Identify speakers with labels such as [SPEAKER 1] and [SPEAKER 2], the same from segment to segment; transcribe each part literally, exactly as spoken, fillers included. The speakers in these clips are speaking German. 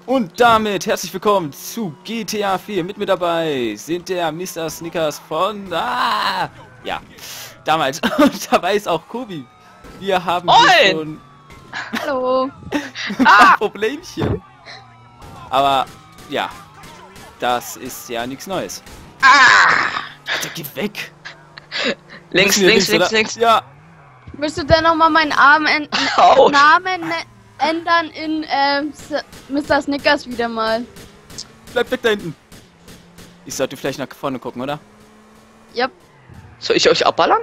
[SPEAKER 1] Und damit herzlich willkommen zu G T A vier. Mit mir dabei sind der Mister Snickers von... Ah, ja, damals. Und dabei ist auch Kobi. Wir haben hier schon...
[SPEAKER 2] Hallo.
[SPEAKER 1] ah! Problemchen. Aber, ja, das ist ja nichts Neues.
[SPEAKER 2] Ah!
[SPEAKER 1] Alter, geh weg.
[SPEAKER 2] Links, links, links, links, links.
[SPEAKER 1] Ja.
[SPEAKER 3] Müsste dann noch mal meinen Arm en
[SPEAKER 2] Ouch.
[SPEAKER 3] Namen ne ändern in ähm, Mister Snickers wieder mal.
[SPEAKER 1] Bleib weg da hinten. Ich sollte vielleicht nach vorne gucken, oder?
[SPEAKER 3] Yep.
[SPEAKER 2] Soll ich euch abballern?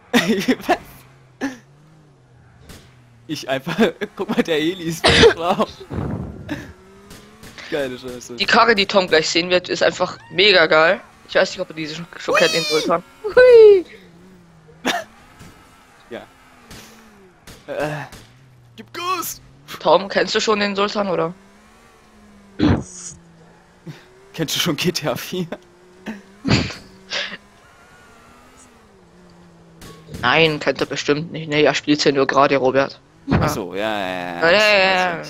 [SPEAKER 1] Ich einfach... Guck mal, der Heli ist drauf. Geile Scheiße.
[SPEAKER 2] Die Karre, die Tom gleich sehen wird, ist einfach mega geil. Ich weiß nicht, ob er diese schon, schon kennt, den Sultan.
[SPEAKER 3] Hui.
[SPEAKER 1] Ja. Äh, gib Gas!
[SPEAKER 2] Tom, kennst du schon den Sultan, oder?
[SPEAKER 1] Kennst du schon G T A vier?
[SPEAKER 2] Nein, kennt er bestimmt nicht. Ne, er spielt ja nur gerade, Robert.
[SPEAKER 1] Achso, ja, ja, ja.
[SPEAKER 2] Ja, ja, ja, ja.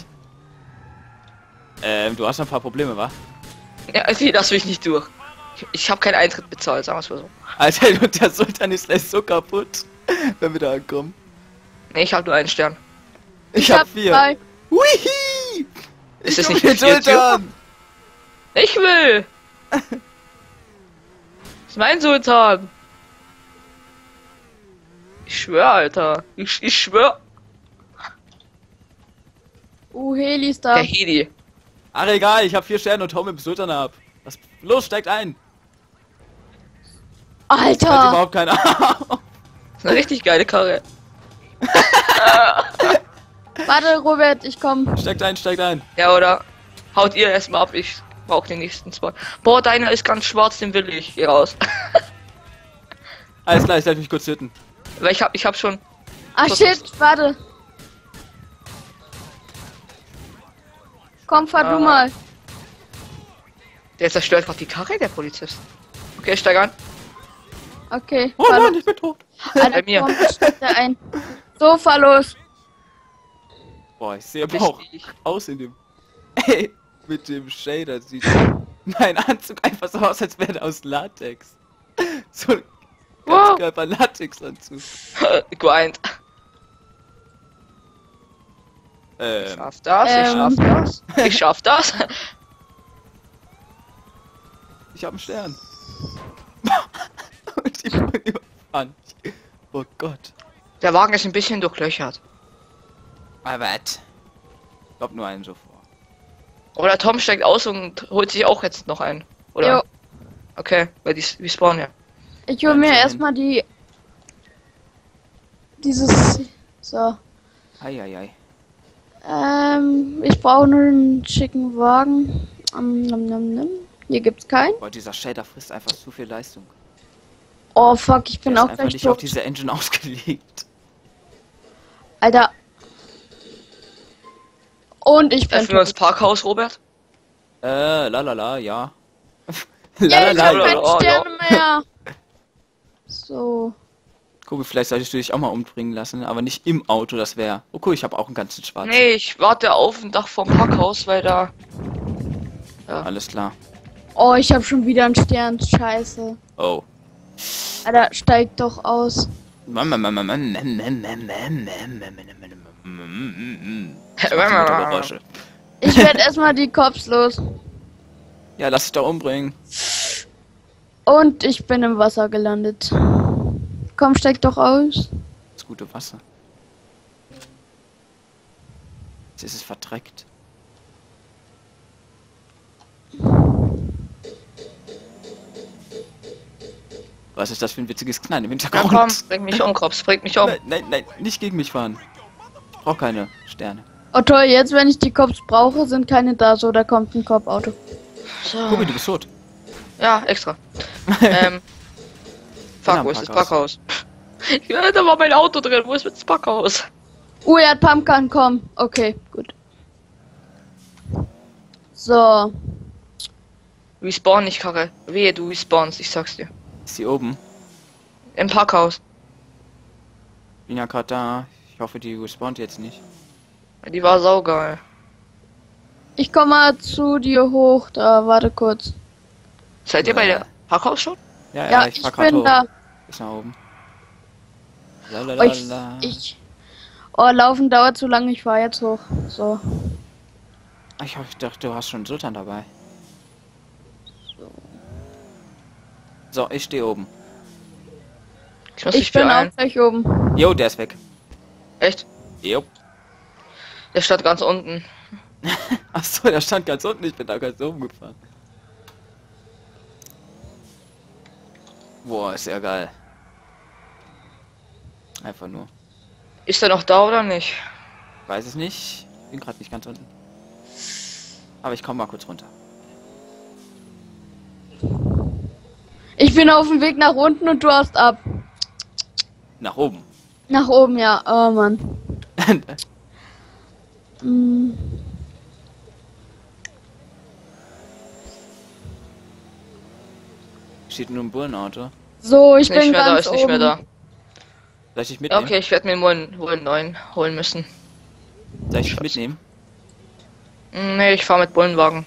[SPEAKER 1] Ähm, du hast noch ein paar Probleme, wa?
[SPEAKER 2] Ja, nee, das will ich nicht durch. Ich habe keinen Eintritt bezahlt, sagen wir es mal so.
[SPEAKER 1] Alter, und der Sultan ist gleich so kaputt, wenn wir da ankommen.
[SPEAKER 2] Ne, ich habe nur einen Stern.
[SPEAKER 1] Ich, ich hab, hab vier.
[SPEAKER 3] Zwei.
[SPEAKER 1] Hui!
[SPEAKER 2] Ist es
[SPEAKER 1] ich
[SPEAKER 2] nicht
[SPEAKER 1] den Sultan?
[SPEAKER 2] Ich will! Das ist mein Sultan! Ich schwör, Alter. Ich, ich schwör.
[SPEAKER 3] Uh, Heli ist da.
[SPEAKER 2] Der Heli.
[SPEAKER 1] Ach egal, ich hab vier Sterne und hau mit dem Sultan ab. Was? Los, steigt ein!
[SPEAKER 3] Alter!
[SPEAKER 1] Hat überhaupt keine Ahnung.
[SPEAKER 2] Das ist eine richtig geile Karre.
[SPEAKER 3] Warte, Robert, ich komm.
[SPEAKER 1] Steigt ein, steigt ein.
[SPEAKER 2] Ja, oder? Haut ihr erstmal ab, ich brauch den nächsten Spot. Boah, deiner ist ganz schwarz, den will ich. Geh raus.
[SPEAKER 1] Alles klar, ich lass mich kurz hitten.
[SPEAKER 2] Weil ich hab, ich hab schon...
[SPEAKER 3] Ah, shit, warte. Komm, fahr
[SPEAKER 2] Ah.
[SPEAKER 3] du mal.
[SPEAKER 2] Der zerstört gerade die Karre, der Polizist. Okay, ich steig an.
[SPEAKER 3] Okay.
[SPEAKER 1] Oh
[SPEAKER 3] fahr
[SPEAKER 1] nein,
[SPEAKER 3] los.
[SPEAKER 1] ich bin tot.
[SPEAKER 3] Alter,
[SPEAKER 2] Bei mir.
[SPEAKER 3] komm, steig da ein. So, fahr los.
[SPEAKER 1] Boah, ich sehe aber auch
[SPEAKER 2] Richtig.
[SPEAKER 1] aus in dem... Ey, mit dem Shader sieht mein Anzug einfach so aus, als wäre der aus Latex. So ein
[SPEAKER 2] Wow.
[SPEAKER 1] Körper Latex-Anzug.
[SPEAKER 2] Grind. Ich
[SPEAKER 1] Ähm,
[SPEAKER 2] schaff das, ich
[SPEAKER 3] Ähm.
[SPEAKER 2] schaff das. Ich schaff das.
[SPEAKER 1] ich habe einen Stern. Und die wurden überfahren. Oh Gott.
[SPEAKER 2] Der Wagen ist ein bisschen durchlöchert.
[SPEAKER 1] Aber was? Ich glaub nur einen so vor.
[SPEAKER 2] Oder Tom steigt aus und holt sich auch jetzt noch einen. Oder?
[SPEAKER 3] Jo.
[SPEAKER 2] Okay, weil die, die spawnen ja.
[SPEAKER 3] Ich hol mir
[SPEAKER 1] Wahnsinn.
[SPEAKER 3] erstmal die... Dieses... So.
[SPEAKER 1] Eieiei.
[SPEAKER 3] Ähm, ich brauche nur einen schicken Wagen. Um, nom, nom, nom. Hier gibt's keinen.
[SPEAKER 1] Boah, dieser Shader frisst einfach zu viel Leistung.
[SPEAKER 3] Oh fuck, ich bin
[SPEAKER 1] Der ist
[SPEAKER 3] auch
[SPEAKER 1] einfach
[SPEAKER 3] gleich
[SPEAKER 1] nicht auf
[SPEAKER 3] tot.
[SPEAKER 1] diese Engine ausgelegt.
[SPEAKER 3] Alter. Und ich bin
[SPEAKER 2] Treffen wir uns
[SPEAKER 3] tot.
[SPEAKER 2] Parkhaus, Robert?
[SPEAKER 1] Äh, lalala, ja.
[SPEAKER 3] Ja, ich hab
[SPEAKER 1] lalala,
[SPEAKER 3] keine
[SPEAKER 2] Oh, ja.
[SPEAKER 3] Sterne mehr. So.
[SPEAKER 1] Guck, vielleicht solltest du dich auch mal umbringen lassen, aber nicht im Auto, das wäre... Oh cool, ich habe auch einen ganzen schwarzen.
[SPEAKER 2] Nee, ich warte auf dem Dach vom Parkhaus, weil da...
[SPEAKER 1] Alles klar.
[SPEAKER 3] Oh, ich hab schon wieder einen Stern. Scheiße.
[SPEAKER 1] Oh.
[SPEAKER 3] Alter, steig doch aus.
[SPEAKER 1] Geräusche.
[SPEAKER 3] Ich werde erstmal die Cops los.
[SPEAKER 1] Ja, lass dich da umbringen.
[SPEAKER 3] Und ich bin im Wasser gelandet. Komm, steig doch aus.
[SPEAKER 1] Das gute Wasser. Jetzt ist es verdreckt. Was ist das für ein witziges Knallen im
[SPEAKER 2] Ja,
[SPEAKER 1] Hintergrund?
[SPEAKER 2] komm, bring mich um, Krops, bring mich um.
[SPEAKER 1] Nein, nein, nein, nicht gegen mich fahren. Ich brauche keine Sterne.
[SPEAKER 3] Oh toll, jetzt wenn ich die Cops brauche, sind keine da, so da kommt ein Cop-Auto.
[SPEAKER 2] So.
[SPEAKER 1] Kobi, du bist tot.
[SPEAKER 2] Ja, extra. ähm. Fuck,
[SPEAKER 1] Ja,
[SPEAKER 2] wo ist das
[SPEAKER 1] Parkhaus.
[SPEAKER 2] Parkhaus? Ja, da war mein Auto drin, wo ist das Parkhaus?
[SPEAKER 3] Uh, er hat Pumpkin, komm. Okay, gut. So.
[SPEAKER 2] Respawn nicht, Karre. Wehe, du respawnst, ich sag's dir.
[SPEAKER 1] Ist sie oben?
[SPEAKER 2] Im Parkhaus.
[SPEAKER 1] Bin ja gerade da. Ich hoffe, die respawnt jetzt nicht.
[SPEAKER 2] Die war saugeil.
[SPEAKER 3] Ich komme mal zu dir hoch, da warte kurz.
[SPEAKER 2] Seid ihr bei der Hackhaus schon?
[SPEAKER 1] Ja, ja,
[SPEAKER 3] Ja,
[SPEAKER 1] ich,
[SPEAKER 3] ich,
[SPEAKER 1] fahr grad
[SPEAKER 3] bin
[SPEAKER 1] hoch.
[SPEAKER 3] da.
[SPEAKER 1] Ich nach oben.
[SPEAKER 3] Oh, ich,
[SPEAKER 1] Lalalala.
[SPEAKER 3] ich. Oh, laufen dauert zu lange, ich fahr jetzt hoch. So.
[SPEAKER 1] Ich, ich dachte, du hast schon Sultan dabei. So, ich stehe oben.
[SPEAKER 2] Ich muss
[SPEAKER 3] Ich
[SPEAKER 2] mich
[SPEAKER 3] bin
[SPEAKER 2] beeilen.
[SPEAKER 3] auch gleich oben.
[SPEAKER 1] Jo, der ist weg.
[SPEAKER 2] Echt?
[SPEAKER 1] Jo.
[SPEAKER 2] Der stand ganz unten.
[SPEAKER 1] Achso, der stand ganz unten, ich bin da ganz oben gefahren. Boah, ist ja geil. Einfach nur.
[SPEAKER 2] Ist er noch da oder nicht?
[SPEAKER 1] Weiß es nicht. Bin gerade nicht ganz unten. Aber ich komme mal kurz runter.
[SPEAKER 3] Ich bin auf dem Weg nach unten und du hast ab.
[SPEAKER 1] Nach oben.
[SPEAKER 3] Nach oben, ja. Oh Mann. Hm.
[SPEAKER 1] Steht nur ein Bullenauto.
[SPEAKER 3] So, ich
[SPEAKER 2] Ist nicht
[SPEAKER 3] bin
[SPEAKER 2] mehr da,
[SPEAKER 3] ganz
[SPEAKER 2] ist nicht mehr
[SPEAKER 3] oben.
[SPEAKER 2] da.
[SPEAKER 1] Soll ich dich
[SPEAKER 2] Ja,
[SPEAKER 1] mitnehmen?
[SPEAKER 2] okay, ich werde mir wohl einen, wohl einen neuen holen müssen.
[SPEAKER 1] Soll ich dich mitnehmen?
[SPEAKER 2] Hm, Nee, ich fahre mit Bullenwagen.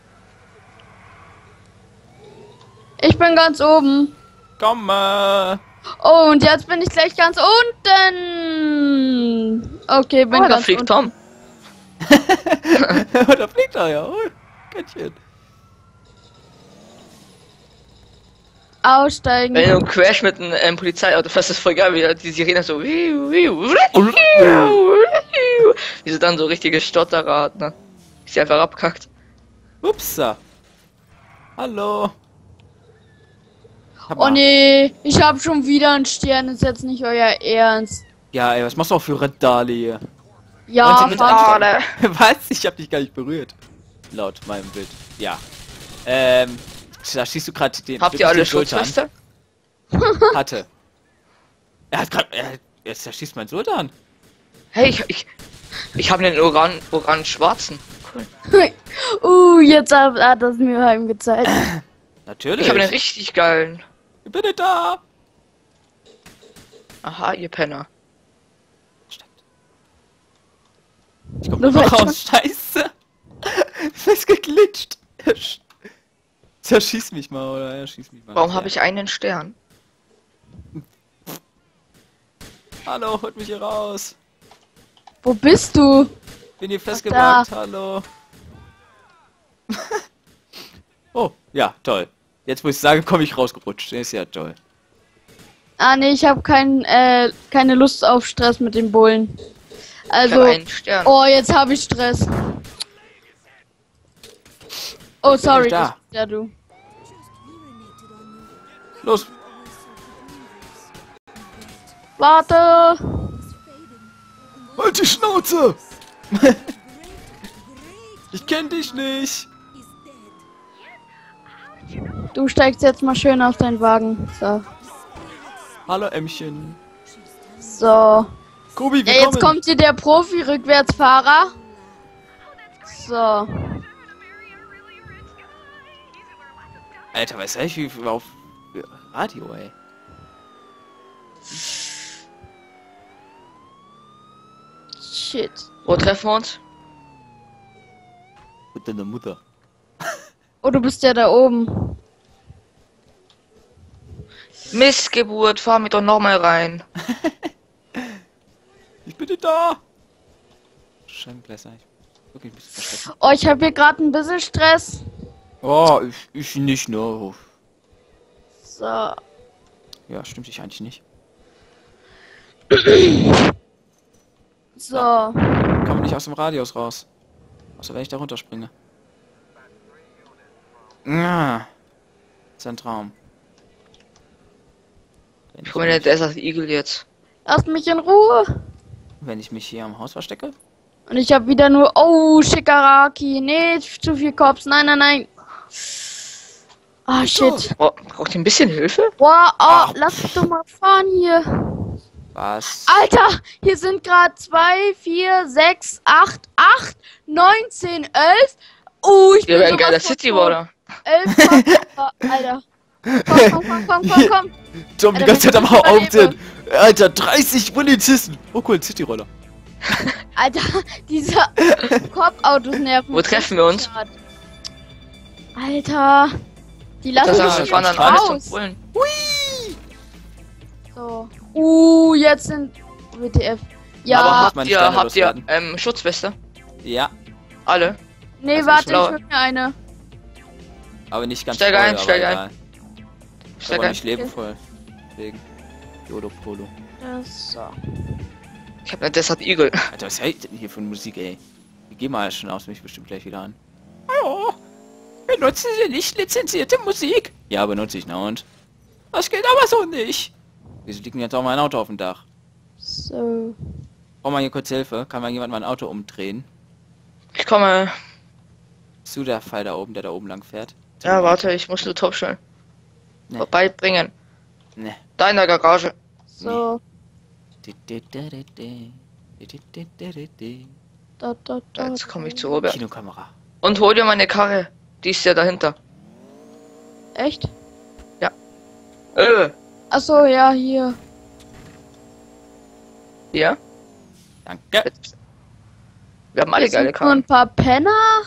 [SPEAKER 3] Ich bin ganz oben.
[SPEAKER 1] Komm mal!
[SPEAKER 3] Oh, und jetzt bin ich gleich ganz unten. Okay, bin
[SPEAKER 2] Oh, da
[SPEAKER 3] ganz
[SPEAKER 2] fliegt
[SPEAKER 3] unten.
[SPEAKER 2] Tom.
[SPEAKER 1] Da fliegt er ja. Oh, Kätzchen.
[SPEAKER 3] Aussteigen.
[SPEAKER 2] Wenn du Crash mit einem ähm, Polizeiauto fährst, ist voll geil, wie die Sirene so wie sie dann so richtige Stotterer hat, ne? Wie sie einfach abkackt.
[SPEAKER 1] Upsa. Hallo. Hab
[SPEAKER 3] Oh
[SPEAKER 1] mal-
[SPEAKER 3] nee, ich habe schon wieder einen Stern. Ist jetzt nicht euer Ernst.
[SPEAKER 1] Ja, ey, was machst du auch für Randale hier?
[SPEAKER 3] Ja,
[SPEAKER 1] Und mit
[SPEAKER 3] fahr-
[SPEAKER 2] Randale.
[SPEAKER 1] Was? Ich hab dich gar nicht berührt. Laut meinem Bild. Ja. Ähm, da schießt du gerade den.
[SPEAKER 2] Habt ihr
[SPEAKER 1] wirklich
[SPEAKER 2] alle
[SPEAKER 1] den Sultan.
[SPEAKER 2] Schutzweste?
[SPEAKER 1] Hatte. Er hat gerade. Jetzt da schießt mein Sultan.
[SPEAKER 2] Hey, ich, ich, ich habe einen Oran, Oran schwarzen. Cool.
[SPEAKER 3] uh, jetzt hat, hat das mir heim gezeigt.
[SPEAKER 1] Natürlich.
[SPEAKER 2] Ich habe einen richtig geilen.
[SPEAKER 1] Ich bin nicht da.
[SPEAKER 2] Aha, ihr Penner.
[SPEAKER 1] Stimmt. Ich komm
[SPEAKER 3] Du
[SPEAKER 1] noch
[SPEAKER 3] weißt
[SPEAKER 1] raus. Scheiße. Es ist geglitscht. Er sch- Zerschieß mich mal, oder er schießt mich mal.
[SPEAKER 2] Warum
[SPEAKER 1] Ja.
[SPEAKER 2] habe ich einen Stern?
[SPEAKER 1] Hallo, holt mich hier raus.
[SPEAKER 3] Wo bist du?
[SPEAKER 1] Bin hier festgewagt,
[SPEAKER 3] da.
[SPEAKER 1] hallo. Oh, ja, toll. Jetzt, wo ich sage, komme ich rausgerutscht. Ist ja toll.
[SPEAKER 3] Ah nee, ich habe kein, äh, keine Lust auf Stress mit den Bullen.
[SPEAKER 2] Ich
[SPEAKER 3] Also,
[SPEAKER 2] habe einen Stern.
[SPEAKER 3] oh, jetzt habe ich Stress. Oh, sorry,
[SPEAKER 1] da.
[SPEAKER 3] das bist ja du.
[SPEAKER 1] Los.
[SPEAKER 3] Warte.
[SPEAKER 1] Halt die Schnauze. Ich kenn dich nicht.
[SPEAKER 3] Du steigst jetzt mal schön auf deinen Wagen. So.
[SPEAKER 1] Hallo, Ämmchen.
[SPEAKER 3] So.
[SPEAKER 1] Kobi,
[SPEAKER 3] Ja,
[SPEAKER 1] willkommen.
[SPEAKER 3] jetzt kommt hier der Profi-Rückwärtsfahrer. So.
[SPEAKER 1] Alter, weiß ich, wie viel auf Radio, ey.
[SPEAKER 3] Shit.
[SPEAKER 2] Wo treffen wir uns?
[SPEAKER 1] Mit deiner Mutter.
[SPEAKER 3] Oh, du bist ja da oben.
[SPEAKER 2] Missgeburt, fahr mich doch nochmal rein.
[SPEAKER 1] Ich bin nicht da. Scheibenkleister. Ich wirklich ein bisschen verstecken.
[SPEAKER 3] Oh, ich habe hier gerade ein bisschen Stress.
[SPEAKER 1] Oh, ich, ich nicht, ne.
[SPEAKER 3] So.
[SPEAKER 1] Ja, stimmt ich eigentlich nicht.
[SPEAKER 3] So.
[SPEAKER 1] Komm nicht aus dem Radius raus. Außer wenn ich da runterspringe. Ja. Ist ein Traum. Wenn
[SPEAKER 2] Ich
[SPEAKER 1] ich,
[SPEAKER 2] hol mir den
[SPEAKER 1] mich,
[SPEAKER 2] Desert Eagle jetzt.
[SPEAKER 3] Lasst mich in Ruhe.
[SPEAKER 1] wenn ich mich hier am Haus verstecke?
[SPEAKER 3] Und ich habe wieder nur... Oh, Shikaraki. Nee, zu viel Cops. Nein, nein, nein. Ah, shit.
[SPEAKER 2] Oh, braucht ihr ein bisschen Hilfe?
[SPEAKER 3] Boah, oh,
[SPEAKER 1] Ach.
[SPEAKER 3] lass mich doch mal fahren hier.
[SPEAKER 1] Was?
[SPEAKER 3] Alter, hier sind gerade zwei, vier, sechs, acht, acht, neun, zehn, elf. Oh, ich
[SPEAKER 2] Wir
[SPEAKER 3] bin
[SPEAKER 2] werden
[SPEAKER 3] sowas
[SPEAKER 2] geiler
[SPEAKER 3] von
[SPEAKER 2] City
[SPEAKER 3] tot.
[SPEAKER 2] Roller.
[SPEAKER 3] Elf, komm, Alter. Komm, komm, komm, komm, komm, komm.
[SPEAKER 1] Tom die
[SPEAKER 3] Alter,
[SPEAKER 1] ganze Zeit
[SPEAKER 3] wenn
[SPEAKER 1] am
[SPEAKER 3] ich überlebe.
[SPEAKER 1] Aufzählen. Alter, dreißig Polizisten. Oh cool, Cityroller.
[SPEAKER 3] Alter, diese Kopfautos nerven.
[SPEAKER 2] Wo treffen wir uns?
[SPEAKER 3] grad. Alter, die lassen
[SPEAKER 2] Das
[SPEAKER 3] mich
[SPEAKER 2] heißt, wir
[SPEAKER 3] nicht
[SPEAKER 2] fahren dann alles zum
[SPEAKER 3] raus.
[SPEAKER 2] Bullen.
[SPEAKER 3] So. Uh, jetzt sind W T F. Ja,
[SPEAKER 2] Aber
[SPEAKER 1] meine
[SPEAKER 2] habt ihr,
[SPEAKER 1] Steine
[SPEAKER 2] habt ihr
[SPEAKER 1] loswerden.
[SPEAKER 2] ähm, Schutzweste?
[SPEAKER 1] Ja,
[SPEAKER 2] Alle?
[SPEAKER 3] nee,
[SPEAKER 1] also
[SPEAKER 3] warte,
[SPEAKER 2] ich glaube-
[SPEAKER 3] ich hol mir eine.
[SPEAKER 1] aber nicht ganz
[SPEAKER 2] Steig
[SPEAKER 1] voll,
[SPEAKER 2] ein,
[SPEAKER 1] aber
[SPEAKER 2] steig ein.
[SPEAKER 1] egal. Ist
[SPEAKER 2] Steig
[SPEAKER 1] aber
[SPEAKER 2] ein.
[SPEAKER 1] nicht lebenvoll. Deswegen. Yolo Polo.
[SPEAKER 3] Das, so.
[SPEAKER 2] Ich hab eine Desert Eagle.
[SPEAKER 1] Alter, was hält denn hier für Musik, ey? Die geh mal schon aus mich bestimmt gleich wieder an. Hallo? Benutzen Sie nicht lizenzierte Musik? Ja, benutze ich, na und? Das geht aber so nicht. Wieso liegt denn jetzt auch mein Auto auf dem Dach?
[SPEAKER 3] So.
[SPEAKER 1] Braucht mal hier kurz Hilfe? Kann mal jemand mein Auto umdrehen?
[SPEAKER 2] Ich komme.
[SPEAKER 1] Zu der Fall da oben, der da oben lang fährt.
[SPEAKER 2] Ja, warte, ich muss nur top schnell
[SPEAKER 1] Nee.
[SPEAKER 2] vorbeibringen.
[SPEAKER 1] Ne.
[SPEAKER 2] Da in der Garage.
[SPEAKER 3] So. Da, da, da,
[SPEAKER 2] Jetzt komme ich zu Robert.
[SPEAKER 1] Kinokamera.
[SPEAKER 2] Und hol dir meine Karre. Die ist ja dahinter.
[SPEAKER 3] Echt?
[SPEAKER 2] Äh,
[SPEAKER 3] Achso, ja, hier.
[SPEAKER 2] hier.
[SPEAKER 1] Danke.
[SPEAKER 2] Wir haben alle
[SPEAKER 3] Hier
[SPEAKER 2] geile
[SPEAKER 3] sind nur
[SPEAKER 2] Karren.
[SPEAKER 3] ein paar Penner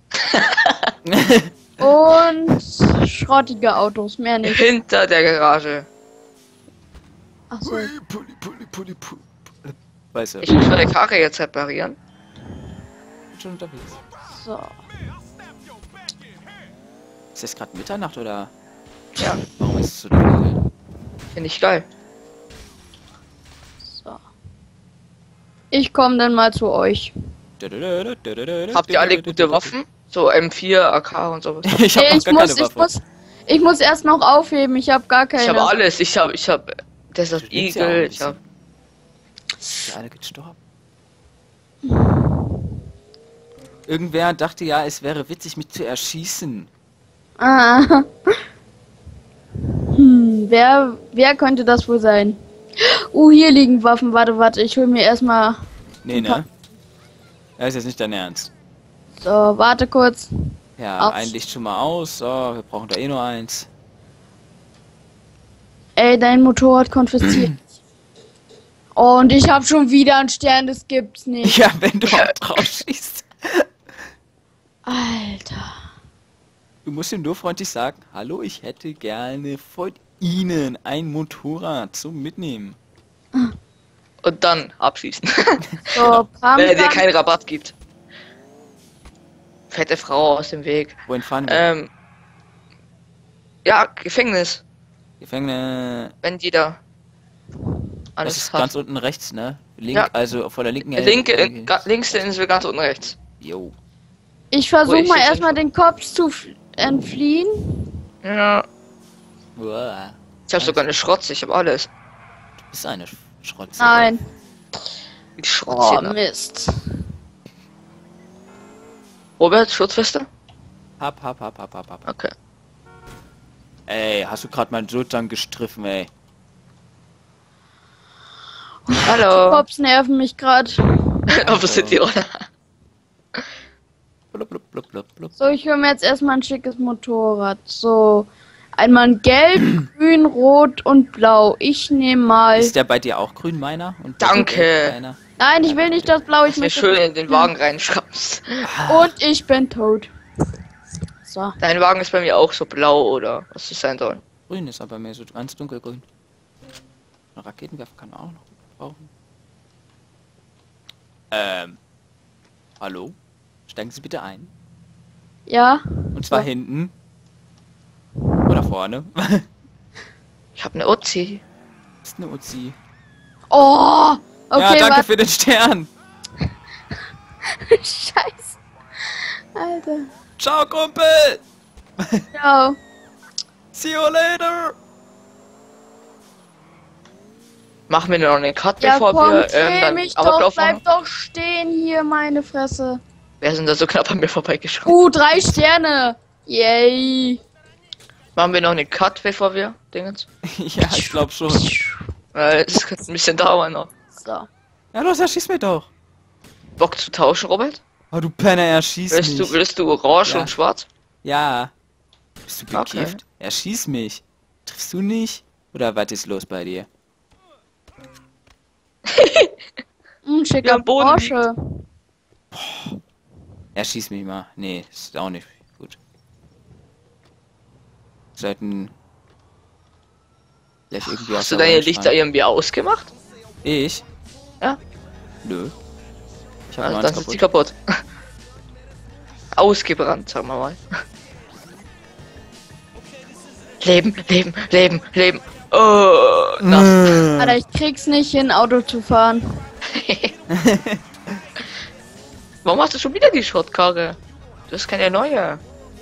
[SPEAKER 3] und schrottige Autos, mehr nicht.
[SPEAKER 2] Hinter der Garage.
[SPEAKER 3] Achso.
[SPEAKER 1] Pulli, pulli, pulli, pulli. Weißt du,
[SPEAKER 2] Ich muss meine Karre jetzt reparieren.
[SPEAKER 1] bin schon unterwegs.
[SPEAKER 3] So.
[SPEAKER 1] Ist das gerade Mitternacht oder?
[SPEAKER 2] Ja,
[SPEAKER 1] Warum ist es so dunkel?
[SPEAKER 2] finde ich geil.
[SPEAKER 3] So. Ich komme dann mal zu euch.
[SPEAKER 2] Habt ihr alle gute Waffen? So M vier, A K und sowas.
[SPEAKER 1] Ich hab
[SPEAKER 3] Nee,
[SPEAKER 1] noch
[SPEAKER 3] ich
[SPEAKER 1] gar
[SPEAKER 3] muss,
[SPEAKER 1] keine
[SPEAKER 3] ich
[SPEAKER 1] Waffe.
[SPEAKER 3] muss, ich muss erst noch aufheben. Ich habe gar keine.
[SPEAKER 2] Ich habe alles. Ich habe, ich habe Desert
[SPEAKER 1] Du lebst ja auch
[SPEAKER 2] Eagle.
[SPEAKER 1] ein
[SPEAKER 2] Ich habe.
[SPEAKER 1] Ist ja alle gestorben. Irgendwer dachte ja, es wäre witzig, mich zu erschießen.
[SPEAKER 3] Ah. Hm, wer, wer könnte das wohl sein? Uh, hier liegen Waffen. Warte, warte, ich hol mir erstmal.
[SPEAKER 1] Nee, ne? Das ist jetzt nicht dein Ernst.
[SPEAKER 3] So, warte kurz.
[SPEAKER 1] Ja,
[SPEAKER 3] Aus.
[SPEAKER 1] ein Licht schon mal aus. So, wir brauchen da eh nur eins.
[SPEAKER 3] Ey, dein Motorrad konfisziert. Und ich habe schon wieder einen Stern, das gibt's nicht.
[SPEAKER 1] Ja, wenn du auch drauf schießt.
[SPEAKER 3] Alter.
[SPEAKER 1] Du musst ihm nur freundlich sagen, hallo, ich hätte gerne von Ihnen ein Motorrad zum Mitnehmen.
[SPEAKER 2] Und dann abschießen.
[SPEAKER 3] So, Pram,
[SPEAKER 2] Wenn er dir keinen Rabatt gibt. Fette Frau aus dem Weg.
[SPEAKER 1] Wohin fahren wir?
[SPEAKER 2] Ähm. Ja, Gefängnis.
[SPEAKER 1] Gefängnis.
[SPEAKER 2] Wenn die da
[SPEAKER 1] Das
[SPEAKER 2] alles
[SPEAKER 1] ist
[SPEAKER 2] hat.
[SPEAKER 1] ganz unten rechts, ne? Link,
[SPEAKER 2] Ja.
[SPEAKER 1] also von der linken
[SPEAKER 2] Linke,
[SPEAKER 1] Ecke.
[SPEAKER 2] in, ga, links der Insel ganz unten rechts.
[SPEAKER 1] Jo.
[SPEAKER 3] ich
[SPEAKER 2] Wo
[SPEAKER 3] versuche
[SPEAKER 2] ich
[SPEAKER 3] mal
[SPEAKER 2] jetzt
[SPEAKER 3] erstmal den Kopf zu f- entfliehen.
[SPEAKER 2] Ja.
[SPEAKER 1] Uah.
[SPEAKER 2] Ich habe sogar eine Schrotze, ich habe alles.
[SPEAKER 1] Du bist eine Sch- Schrotze.
[SPEAKER 3] Nein.
[SPEAKER 2] Die
[SPEAKER 3] Oh,
[SPEAKER 2] Schrotze.
[SPEAKER 3] Mist.
[SPEAKER 2] Robert, Schutzweste?
[SPEAKER 1] Hab, hab, hab, hab, hab, hab.
[SPEAKER 2] Okay.
[SPEAKER 1] Ey, hast du gerade meinen Sultan gestriffen, ey.
[SPEAKER 2] Hallo.
[SPEAKER 3] Cops nerven mich gerade.
[SPEAKER 2] Aber sind die, oder?
[SPEAKER 1] Blub, blub, blub, blub, blub.
[SPEAKER 3] So, ich höre mir jetzt erstmal ein schickes Motorrad. So. Einmal in gelb, grün, rot und blau. Ich nehme mal.
[SPEAKER 1] Ist der bei dir auch grün, meiner? Und bei dir
[SPEAKER 2] Danke.
[SPEAKER 1] gelb, meiner?
[SPEAKER 3] Nein, ich will nicht das blau. Ich
[SPEAKER 2] Dass mir
[SPEAKER 3] möchte
[SPEAKER 2] schön in den Wagen reinschraubst.
[SPEAKER 3] Und ich bin tot. So.
[SPEAKER 2] Dein Wagen ist bei mir auch so blau, oder was es sein soll.
[SPEAKER 1] Grün ist aber mehr so ganz dunkelgrün. Eine Raketenwerfer kann man auch noch brauchen. Ähm. Hallo? Steigen Sie bitte ein.
[SPEAKER 3] Ja.
[SPEAKER 1] Und zwar
[SPEAKER 3] So.
[SPEAKER 1] hinten. Oder vorne.
[SPEAKER 2] Ich habe eine Uzi.
[SPEAKER 1] ist eine Uzi.
[SPEAKER 3] Oh. Okay,
[SPEAKER 1] ja, danke
[SPEAKER 3] warte.
[SPEAKER 1] für den Stern.
[SPEAKER 3] Scheiße. Alter.
[SPEAKER 1] Ciao, Kumpel.
[SPEAKER 3] Ciao.
[SPEAKER 1] See you later.
[SPEAKER 2] Machen wir noch einen Cut,
[SPEAKER 3] Ja,
[SPEAKER 2] bevor
[SPEAKER 3] komm,
[SPEAKER 2] wir
[SPEAKER 3] dreh
[SPEAKER 2] ähm, dann
[SPEAKER 3] mich doch.
[SPEAKER 2] Amoklauf machen?
[SPEAKER 3] Bleib doch stehen hier, meine Fresse.
[SPEAKER 2] Wer sind da so knapp an mir vorbeigeschossen?
[SPEAKER 3] Uh, drei Sterne. Yay.
[SPEAKER 2] Machen wir noch einen Cut, bevor wir Dingens?
[SPEAKER 1] ja, ich glaube schon.
[SPEAKER 2] Weil es könnte ein bisschen dauern noch.
[SPEAKER 3] So.
[SPEAKER 1] Ja, los, erschieß mich doch.
[SPEAKER 2] Bock zu tauschen, Robert?
[SPEAKER 1] Oh, du Penner, erschieß
[SPEAKER 2] Willst
[SPEAKER 1] mich.
[SPEAKER 2] du, willst du orange
[SPEAKER 1] Ja.
[SPEAKER 2] und schwarz?
[SPEAKER 1] Ja. Bist du
[SPEAKER 2] Okay.
[SPEAKER 1] bekifft? Erschieß mich. Triffst du nicht? Oder was ist los bei dir?
[SPEAKER 3] Hm, schicker
[SPEAKER 2] Boden
[SPEAKER 3] Porsche.
[SPEAKER 1] Er schießt mich mal. Nee, ist auch nicht gut. Sollten... Vielleicht irgendwie aus
[SPEAKER 2] Hast du
[SPEAKER 1] der
[SPEAKER 2] deine
[SPEAKER 1] Range
[SPEAKER 2] Lichter
[SPEAKER 1] rein.
[SPEAKER 2] irgendwie ausgemacht?
[SPEAKER 1] Ich?
[SPEAKER 2] Ja.
[SPEAKER 1] Nö. Ich hab
[SPEAKER 2] Also,
[SPEAKER 1] nur
[SPEAKER 2] dann
[SPEAKER 1] eins
[SPEAKER 2] ist die
[SPEAKER 1] kaputt.
[SPEAKER 2] kaputt. Ausgebrannt, sagen wir mal. Leben, leben, leben, leben. Oh, nass.
[SPEAKER 3] Alter, ich krieg's nicht hin, Auto zu fahren.
[SPEAKER 2] Warum hast du schon wieder die Schrottkarre? Das ist keine neue.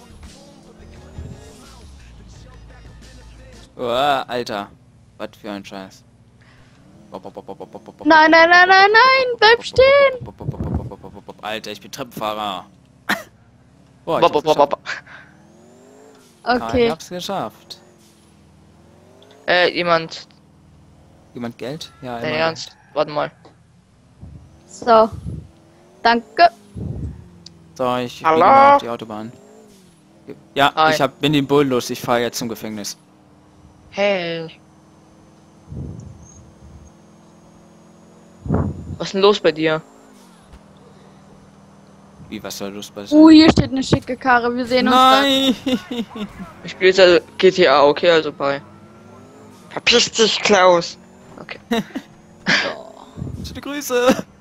[SPEAKER 1] Oh, Alter. Was für ein Scheiß.
[SPEAKER 3] Nein, nein, nein, nein, nein, bleib stehen.
[SPEAKER 1] Alter, ich bin Treppenfahrer. Boah, ich
[SPEAKER 2] Bop,
[SPEAKER 1] hab's
[SPEAKER 2] bop, bop,
[SPEAKER 1] geschafft.
[SPEAKER 3] Okay.
[SPEAKER 1] Ich hab's geschafft.
[SPEAKER 2] Äh, jemand.
[SPEAKER 1] Jemand Geld? Ja,
[SPEAKER 2] Dein
[SPEAKER 1] immer
[SPEAKER 2] Ernst? Warte mal.
[SPEAKER 3] So. Danke.
[SPEAKER 1] Geld. So, ich
[SPEAKER 2] Hallo?
[SPEAKER 1] biege mal auf die Autobahn. Ja,
[SPEAKER 2] Hi.
[SPEAKER 1] ich hab, bin den Bull los. Ich fahre jetzt zum Gefängnis.
[SPEAKER 2] Hey. Was ist denn los bei dir?
[SPEAKER 1] Wie, was soll los passieren?
[SPEAKER 3] Uh, hier steht eine schicke Karre. Wir sehen uns
[SPEAKER 1] Nein!
[SPEAKER 2] Ich spiele jetzt also G T A, okay, also bei. Verpiss dich, Klaus. Okay.
[SPEAKER 1] Schöne Grüße!
[SPEAKER 3] dann.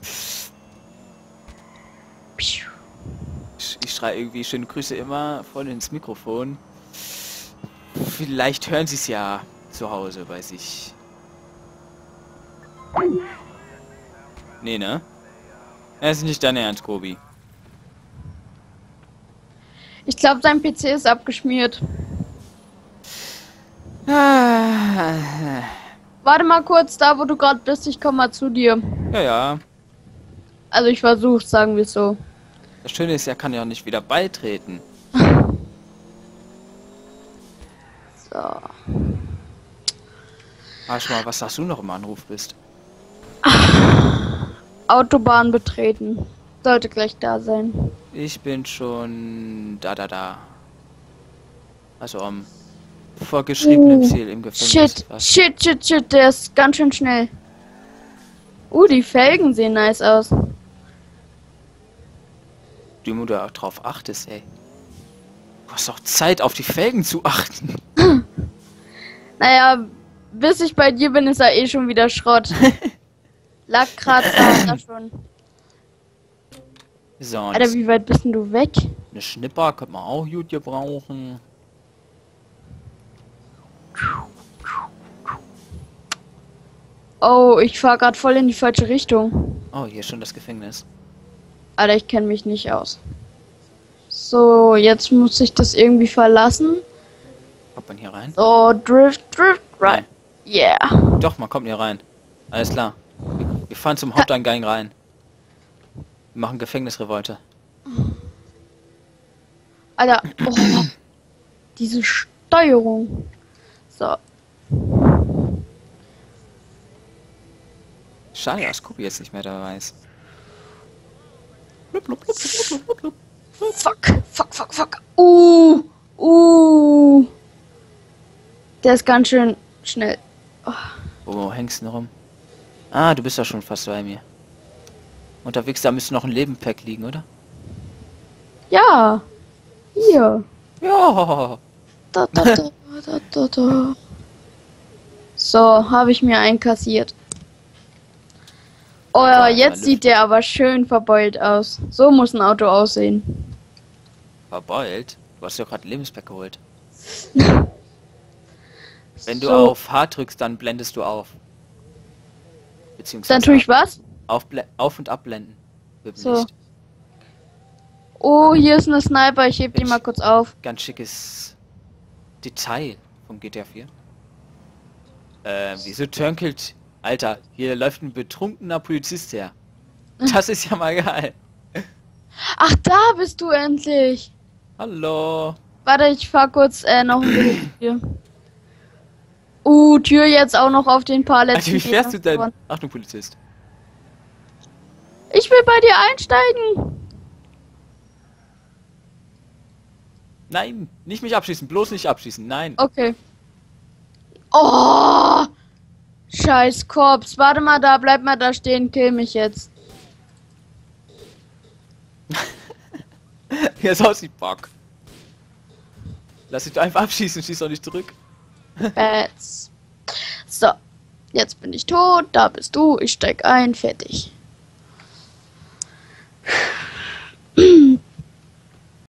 [SPEAKER 1] Ich, ich schreie irgendwie schöne Grüße immer voll ins Mikrofon. Vielleicht hören sie es ja zu Hause bei sich. Nee, ne? Das ist nicht dein Ernst, Kobi.
[SPEAKER 3] Ich glaube, sein P C ist abgeschmiert.
[SPEAKER 1] Ah,
[SPEAKER 3] Warte mal kurz da, wo du gerade bist. Ich komme mal zu dir.
[SPEAKER 1] ja, ja.
[SPEAKER 3] Also ich versuch's, sagen wir so.
[SPEAKER 1] Das Schöne ist, er kann ja auch nicht wieder beitreten.
[SPEAKER 3] So.
[SPEAKER 1] Arsch mal, was sagst du noch im Anruf bist?
[SPEAKER 3] Autobahn betreten. Sollte gleich da sein.
[SPEAKER 1] Ich bin schon da, da, da. Also am vorgeschriebenen
[SPEAKER 3] Uh,
[SPEAKER 1] Ziel im Gefängnis.
[SPEAKER 3] Shit,
[SPEAKER 1] Was?
[SPEAKER 3] shit, shit, shit, der ist ganz schön schnell. Uh, die Felgen sehen nice aus.
[SPEAKER 1] Du mu da drauf achtest, ey. Du hast doch Zeit, auf die Felgen zu achten.
[SPEAKER 3] Naja, bis ich bei dir bin, ist er eh schon wieder Schrott. Lackkratzer hat er schon.
[SPEAKER 1] So, und
[SPEAKER 3] Alter, wie weit bist denn du weg?
[SPEAKER 1] eine Schnipper könnte man auch gut gebrauchen.
[SPEAKER 3] Oh, ich fahr grad voll in die falsche Richtung.
[SPEAKER 1] Oh, hier ist schon das Gefängnis.
[SPEAKER 3] Alter, ich kenne mich nicht aus. So, jetzt muss ich das irgendwie verlassen.
[SPEAKER 1] Kommt man hier rein?
[SPEAKER 3] So, Drift, Drift, right.
[SPEAKER 1] Nein.
[SPEAKER 3] Yeah.
[SPEAKER 1] Doch, man kommt hier rein. Alles klar. Wir, wir fahren zum Haupteingang rein. Wir machen Gefängnisrevolte.
[SPEAKER 3] Alter, oh, diese Steuerung. So,
[SPEAKER 1] Schade, dass Kubi jetzt nicht mehr dabei ist. Blub, blub, blub, blub, blub, blub.
[SPEAKER 3] fuck, fuck, fuck, fuck. Uh, uh. Der ist ganz schön schnell. Oh.
[SPEAKER 1] Wo hängst du denn rum? Ah, du bist doch schon fast bei mir. Unterwegs, da müsste noch ein Lebenpack liegen, oder?
[SPEAKER 3] Ja, hier.
[SPEAKER 1] Ja.
[SPEAKER 3] Da, da, da, da, da, da. So, habe ich mir einkassiert. Oh ja,
[SPEAKER 1] Geil,
[SPEAKER 3] jetzt
[SPEAKER 1] Lüften.
[SPEAKER 3] sieht der aber schön verbeult aus. So muss ein Auto aussehen.
[SPEAKER 1] Verbeult? Du hast ja gerade ein Lebenspack geholt. Wenn du
[SPEAKER 3] So.
[SPEAKER 1] auf H drückst, dann blendest du auf. Beziehungsweise
[SPEAKER 3] Dann tue ich was?
[SPEAKER 1] auf, auf und abblenden. Mit dem
[SPEAKER 3] So.
[SPEAKER 1] Licht.
[SPEAKER 3] Oh, hier ist eine Sniper. Ich heb die
[SPEAKER 1] Mensch.
[SPEAKER 3] mal kurz auf.
[SPEAKER 1] Ganz schickes Detail vom G T A vier. Äh, wieso törnkelt? Alter, hier läuft ein betrunkener Polizist her. Das ist ja mal geil.
[SPEAKER 3] Ach, da bist du endlich.
[SPEAKER 1] Hallo.
[SPEAKER 3] Warte, ich fahr kurz äh, noch ein bisschen hier. Uh, Tür jetzt auch noch auf den paar letzten
[SPEAKER 1] Alter, wie fährst du denn?
[SPEAKER 3] Metern.
[SPEAKER 1] Achtung, Polizist.
[SPEAKER 3] Ich will bei dir einsteigen.
[SPEAKER 1] Nein, nicht mich abschießen. Bloß nicht abschießen. Nein.
[SPEAKER 3] Okay. Oh! Scheiß Korps. Warte mal da, bleib mal da stehen, kill mich jetzt.
[SPEAKER 1] Ja, so aussieht Bock. Lass dich einfach abschießen, schieß doch nicht zurück.
[SPEAKER 3] Bats. So, jetzt bin ich tot, da bist du, ich steig ein, fertig.